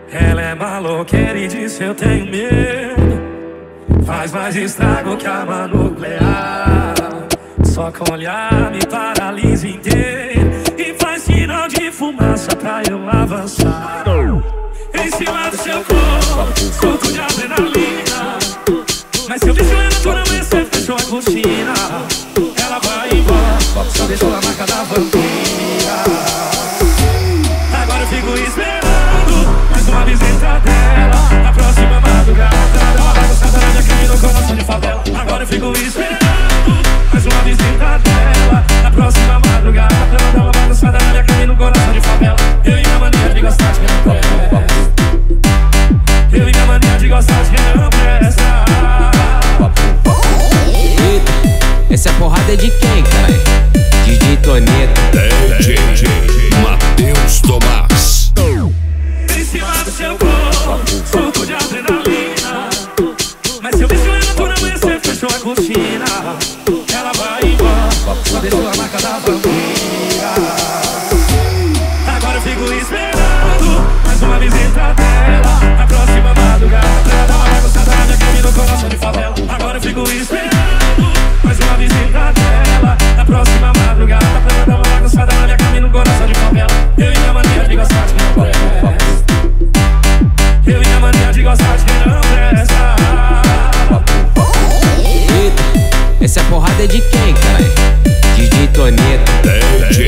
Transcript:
Ela é maloqueira e disse eu tenho medo. Faz mais estrago que a arma nuclear. Só com olhar me paralisa inteiro e faz sinal de fumaça pra eu avançar. Em cima do seu corpo, surto de adrenalina. Mas seu bicho é natural, você fechou a cortina. Ela vai embora, só deixou a marca da vampira. Agora eu fico esperando mais uma visita dela. Na próxima madrugada, dá uma bagunçada na minha cama e no coração de favela. Agora eu fico esperando mais uma visita dela. Na próxima madrugada, ela dá uma bagunçada na minha cama e no coração de favela. Eu e minha mania de gostar de quem não presta. Eu e minha mania de gostar de quem não presta. Eita, essa porrada é de quem, caralho? DJ Toneto. DJ Matheus Tomás. Em cima do seu corpo, surto de adrenalina. Mas seu bicho é natural, você fechou a cortina. Ela vai embora, só deixou a marca da vampira. Agora eu fico esperando mais uma visita dela. Na próxima madrugada, pra dar uma bagunçada na minha cama e no coração de favela. Agora eu fico esperando mais uma visita dela. Na próxima madrugada, pra dar uma bagunçada na minha cama e no coração de favela. Eu e minha mania de gostar de quem não presta. Eu e minha mania de gostar de quem não presta. Eita, essa porrada é de quem, caralho? DJ Toneto.